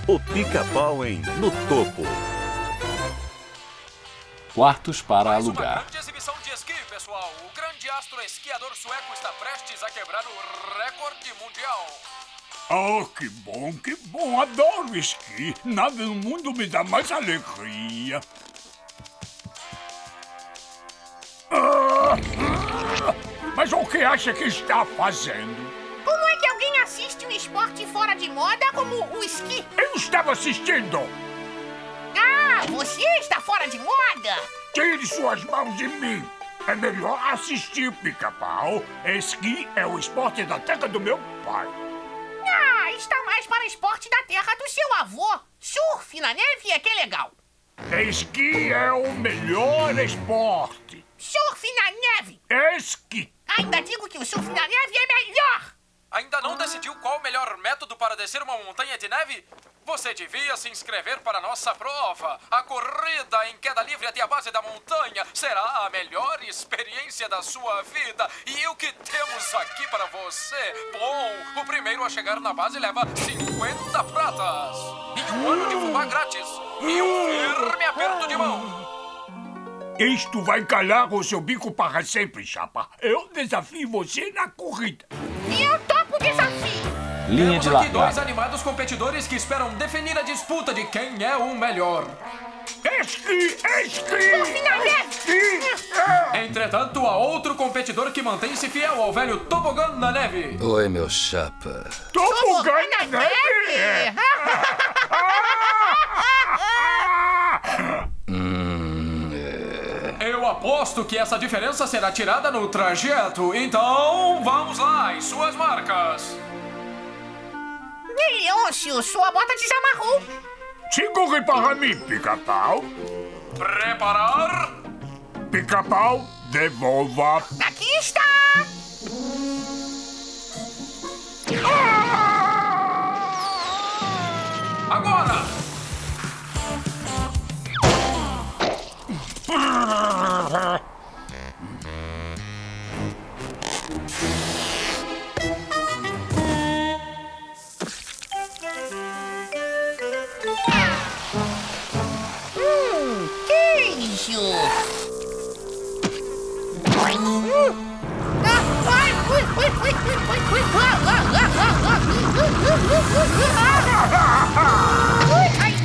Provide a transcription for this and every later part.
O Pica-Pau em No Topo. Quartos para Mais alugar. uma grande exibição de esqui, pessoal. O grande astro esquiador sueco está prestes a quebrar o recorde mundial. Oh, que bom, que bom. Adoro esqui. Nada no mundo me dá mais alegria. Mas o que acha que está fazendo? Como é que alguém assiste um esporte fora de moda como o esqui? Eu estava assistindo. Ah, você está fora de moda? Tire suas mãos de mim. É melhor assistir, Pica-Pau. Esqui é o esporte da terra do meu pai. Ah, está mais para o esporte da terra do seu avô. Surf na neve é que é legal. Esqui é o melhor esporte. Surf na neve. Esqui. Ainda digo que o surf na neve é melhor. Ainda não decidiu qual o melhor método para descer uma montanha de neve? Você devia se inscrever para a nossa prova. A corrida em queda livre até a base da montanha será a melhor experiência da sua vida. E o que temos aqui para você? Bom, o primeiro a chegar na base leva 50 pratas. E um ano de fubá grátis. E um firme aperto de mão. Isto vai calar o seu bico para sempre, chapa. Eu desafio você na corrida. E eu topo o desafio. Linha de Temos aqui dois largada. animados competidores que esperam definir a disputa de quem é o melhor. Esqui, esqui, Surf na neve. esqui. Entretanto, há outro competidor que mantém-se fiel ao velho tobogã na neve. Oi, meu chapa. Tobogã na na neve. Eu aposto que essa diferença será tirada no trajeto. Então, vamos lá, as suas marcas. Ei, Leôncio, sua bota desamarrou. Segure para mim, Pica-Pau. Preparar. Pica-Pau, devolva. Aqui está. Agora! Queijo. Ai, ui, ui, ui, ui, ui, ui. Ui, ai.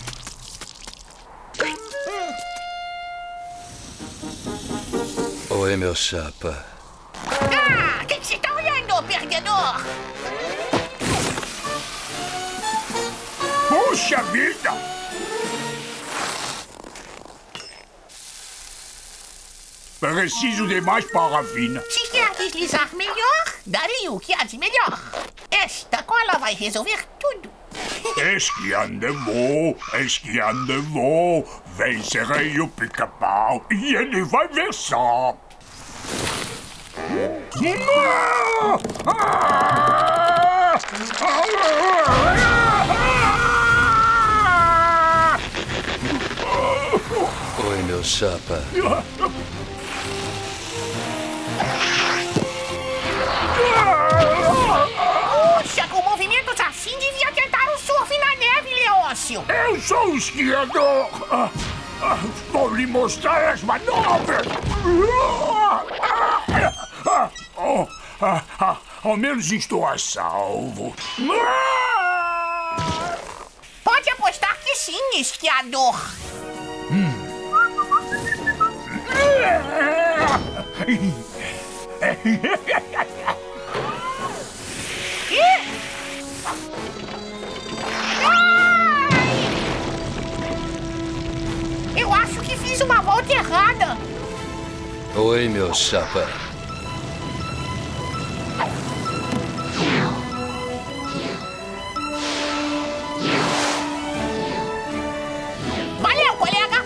Oi, meu chapa. Ah, o que você está olhando, perdedor? Puxa vida! Preciso de mais parafina. Se quer deslizar melhor, darei o que há de melhor. Esta cola vai resolver tudo. Esquiando vou, vencerei o Pica-Pau e ele vai ver só. Oi, meu chapa. Puxa, com movimentos assim devia tentar o surf na neve, Leôncio. Eu sou esquiador. Vou lhe mostrar as manobras. Ao menos estou a salvo. Pode apostar que sim, esquiador. Ih! Ai! Eu acho que fiz uma volta errada. Oi, meu chapa. Valeu, colega.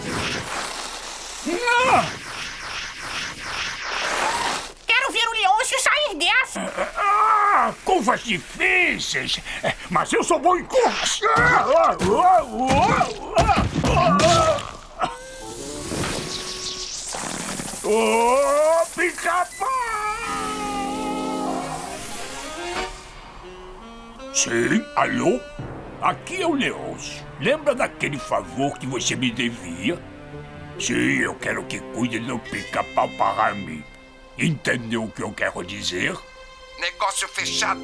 Quero ver o Leôncio sair dessa. Curvas difíceis, mas eu sou bom em curvas. Oh, Pica-Pau! Sim, alô? aqui é o Leôncio. Lembra daquele favor que você me devia? Sim, eu quero que cuide do pica-pau para mim. Entendeu o que eu quero dizer? Negócio fechado.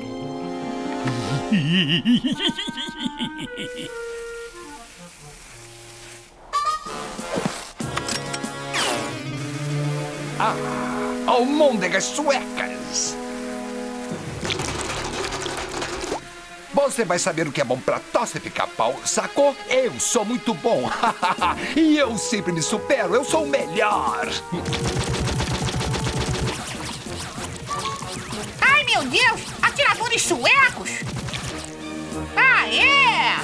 Almôndegas suecas. Você vai saber o que é bom pra tosse, pica-pau, sacou? Eu sou muito bom. E eu sempre me supero, eu sou o melhor. Ai, meu Deus! Atiradores suecos! Ah, é!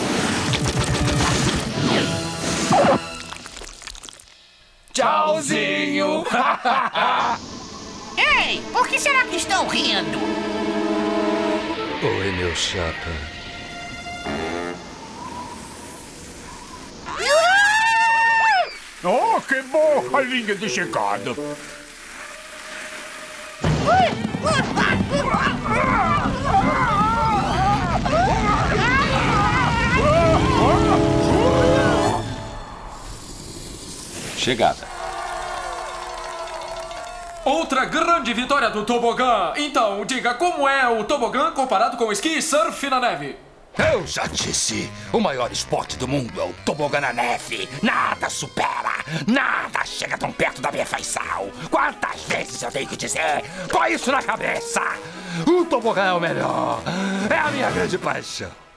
Tchauzinho. Ei, por que será que estão rindo? Oi, meu chapa. Oh, que bom! A linha de chegada. Chegada. Outra grande vitória do tobogã. Então, diga como é o tobogã comparado com o esqui e surf na neve. Eu já disse, o maior esporte do mundo é o tobogã na neve. Nada supera, nada chega tão perto da perfeição. Quantas vezes eu tenho que dizer? Põe isso na cabeça. O tobogã é o melhor. É a minha grande paixão.